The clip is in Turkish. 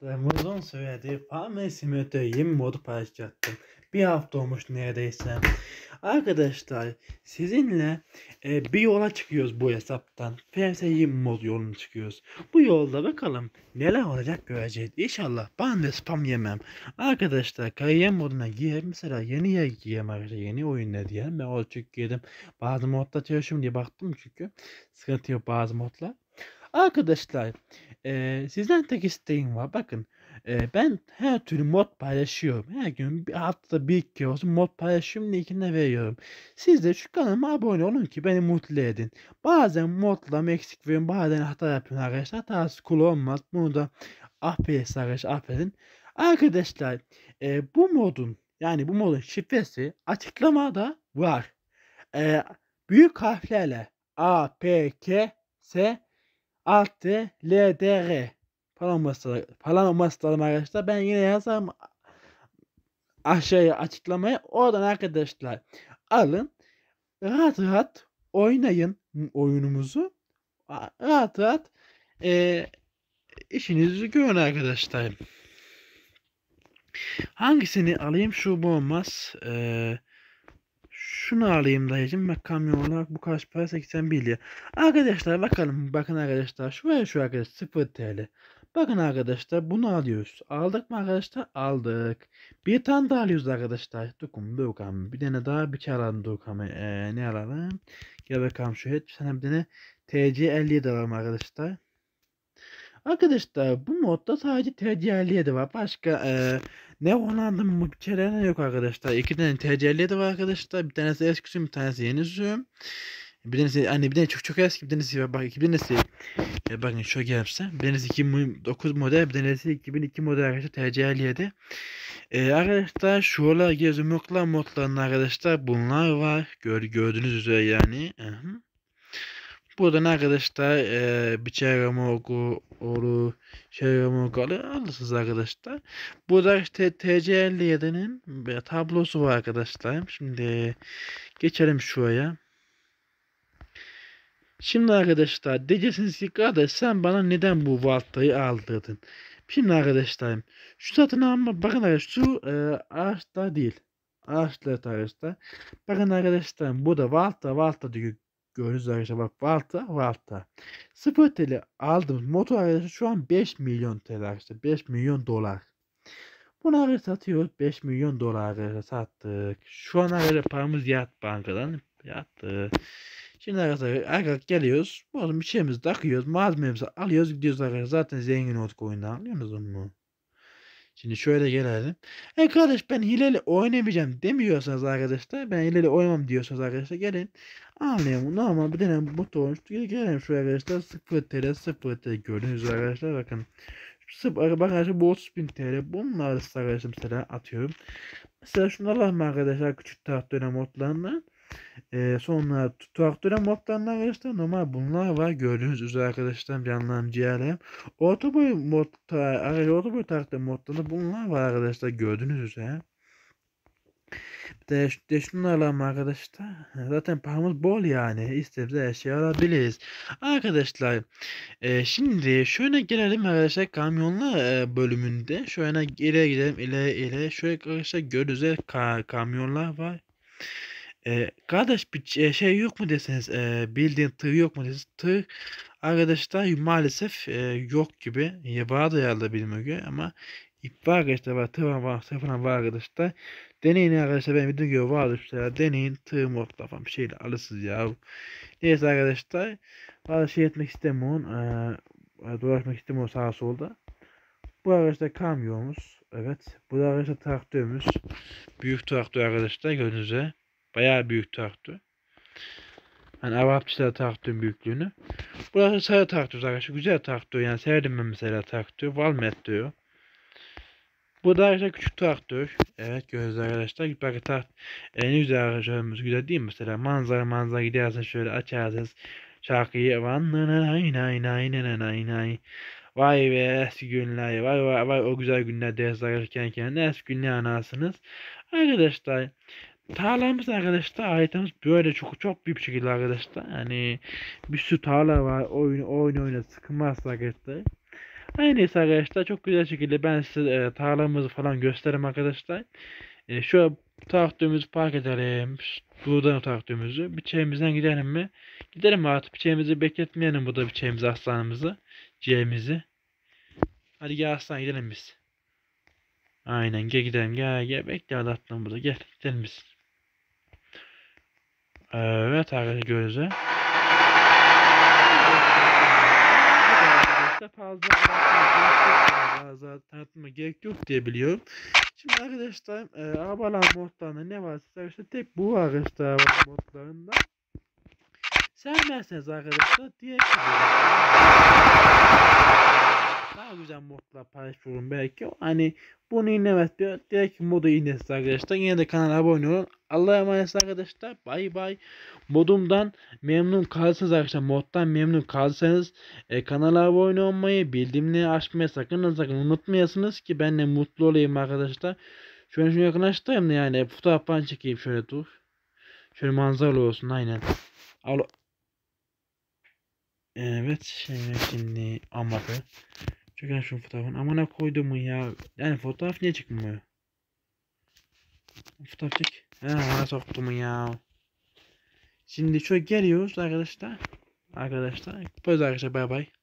Uzun süredir Farming Simulator 20 modu paylaşacaktım. Bir hafta olmuş neredeyse. Arkadaşlar sizinle bir yola çıkıyoruz bu hesaptan. FS 20 mod yoluna çıkıyoruz. Bu yolda bakalım neler olacak göreceğiz. İnşallah ben de spam yemem. Arkadaşlar kariyer moduna girelim. Mesela yeni yer gireyim arkadaşlar. Yeni oyunda diyelim. Ben o çünkü girdim. Bazı modda çalışıyorum diye baktım çünkü. Sıkıntı yok bazı modlar. Arkadaşlar, sizden tek isteğim var. Bakın, ben her türlü mod paylaşıyorum. Her gün bir haftada bir iki olsun mod paylaşıyorum. Linkini veriyorum. Siz de şu kanalıma abone olun ki beni mutlu edin. Bazen modla eksik veriyorum. Bazen hata yapıyorum arkadaşlar. Hatası kul olmaz. Bunu da affedin arkadaşlar. Affedin. Arkadaşlar, bu modun yani bu modun şifresi açıklamada var. E, Büyük harflerle A, P, K, S Alt D, L, D, R falan olması lazım arkadaşlar. Ben yine yazarım aşağıya açıklamaya. Oradan arkadaşlar alın. Rahat rahat oynayın oyunumuzu. Rahat rahat e, işinizi görün arkadaşlar. Hangisini alayım? Şu bu olmaz. Şunu alayım dayıcım. Bak kamyon olarak bu kaç para? 81 lira. Arkadaşlar bakalım. Bakın arkadaşlar. Şu arkadaşlar 0 TL. Bakın arkadaşlar bunu alıyoruz. Aldık mı arkadaşlar? Aldık. Bir tane daha alıyoruz arkadaşlar. Dokun. Bir tane daha bir şey alalım Dokun. Ne alalım? Gel bakalım şöyle. Bir tane bir tane TC57 alalım arkadaşlar. Arkadaşlar bu modda sadece TC57 var. Başka ne kullandığım şeyler yok arkadaşlar. İki tane TC57 var arkadaşlar. Bir tanesi eski sürüm, bir tanesi yeni sürüm. Bir tanesi hani bir tane çok eski, bir tanesi var. Bak bir tanesi bakın şu gelirse. Bir tanesi 2009 model, bir tanesi 2002 model arkadaşlar TC57. Arkadaşlar şuralar gezmekler modlarında arkadaşlar bunlar var. Gördüğünüz üzere yani. Buradan arkadaşlar bir Cherimoku oru Cherimoku alırsınız arkadaşlar. Burada işte TC57'nin bir tablosu var arkadaşlar. Şimdi geçelim şuraya. Şimdi arkadaşlar diyeceksiniz ki kardeş sen bana neden bu Valta'yı aldırdın? Şimdi arkadaşlarım şu satın alma bakın arkadaşlar şu ağaçta değil. Ağaçlar arkadaşlar. Bakın arkadaşlar burada Valta diyor. Gördüğünüz arkadaşlar bak Valta. 0 TL aldığımız motor arkadaşlar şu an 5 milyon TL arkadaşlar. 5 milyon dolar. Bunu arkadaşlar satıyoruz. 5 milyon dolar arkadaşlar sattık. Şu an arkadaşlar paramız yat bankadan. Yattı. Şimdi arkadaşlar geliyoruz. Bu bir şeyimizi takıyoruz. Malzememizi alıyoruz gidiyoruz arkadaşlar. Zaten zengin olduk oyundan anlıyorsunuz mu? Şimdi şöyle gelelim. Kardeş ben hileli oynamayacağım demiyorsanız arkadaşlar. Ben hileli oynamam diyorsanız arkadaşlar gelin. Anlayalım. Normal bir tane buton. Gelelim şuraya arkadaşlar. 0 TL 0 TL gördüğünüz arkadaşlar bakın. Bakın arkadaşlar bu 30.000 TL. Bunları size arkadaşlar mesela atıyorum. Mesela şunlar var mı arkadaşlar küçük taht modlarından. Sonra traktör modlarından arkadaşlar normal bunlar var gördüğünüz üzere arkadaşlar canlarım ciğerlerim. Orta modda orta boy traktör modlarında bunlar var arkadaşlar gördüğünüz üzere. De şunlarla arkadaşlar zaten paramız bol yani istediğimiz her şeyi alabiliriz. Arkadaşlar şimdi şöyle gelelim arkadaşlar kamyonlar bölümünde şöyle ileri gidelim ileri şöyle arkadaşlar gördüğünüz üzere kamyonlar var. Kardeş bir şey yok mu deseniz bildiğin tır yok mu deseniz tır arkadaşlar maalesef yok gibi var da herhalde bilmiyorum göre ama var arkadaşlar var tır falan var arkadaşlar deneyin arkadaşlar ben video gibi vardı işte deneyin tır modla falan bir şeyle alırsınız ya neyse arkadaşlar fazla şey etmek istemiyorum dolaşmak istemiyorum sağa solda bu arkadaşlar kamyonumuz evet bu da arkadaşlar traktörümüz büyük traktör arkadaşlar gördüğünüz üzere bayağı büyük traktör. Hani Arapçılar traktörün büyüklüğünü. Burası sarı traktör arkadaşlar. Güzel traktör yani sevdim ben mesela traktör. Valmet diyor. Bu da arkadaşlar küçük traktör. Evet görüyoruz arkadaşlar. Bakın en güzel arkadaşlarımız güzel değil mi? Mesela manzara gidersin şöyle açarsınız. Şarkıyı vay be eski günler vay o güzel günler ders arkadaşlar kendine eski günler anasınız. Arkadaşlar tarlamız arkadaşlar haritamız böyle çok büyük bir şekilde arkadaşlar. Yani bir sürü tarla var. Oyun oyna sıkılmaz arkadaşlar. Her neyse arkadaşlar çok güzel şekilde ben size tarlamızı falan göstereyim arkadaşlar. Şu traktörümüzü park edelim. Buradan traktörümüzü. Biçeğimizden gidelim mi? Gidelim artık. Biçeğimizi bekletmeyelim burada biçeğimizi aslanımızı. Ciğerimizi. Hadi gel aslan gidelim biz. Aynen gel gidelim gel bekle hadi atlan burada gel gidelim biz. Evet arkadaşlar gözle. Fazla tanıtma gerek yok diye biliyorum. Şimdi arkadaşlar arabalar modlarında ne varsa işte tek bu arkadaşlar modlarında. Sevmezseniz arkadaşlar direkt daha güzel modlar paylaşıyorum belki. Hani bunu inlemez diyor. Direkt modu indirsin arkadaşlar. Yine de kanala abone olun. Allah'a emanet arkadaşlar. Bay bay. Modumdan memnun kalırsanız arkadaşlar. Moddan memnun kalırsanız kanala abone olmayı, bildirimleri açmayı sakın unutmayasınız ki ben de mutlu olayım arkadaşlar. Şöyle şunu yakınlaştırayım da yani fotoğraf falan çekeyim şöyle dur. Şöyle manzaralı olsun aynen. Al. Evet şimdi amadı. Çeken şu fotoğrafın amına koydum mu ya? Yani fotoğraf niye çıkmıyor? Fotoğraf çek. Amına soktum mu ya? Şimdi şöyle geliyoruz arkadaşlar. Arkadaşlar. Böyle arkadaşlar bay bay.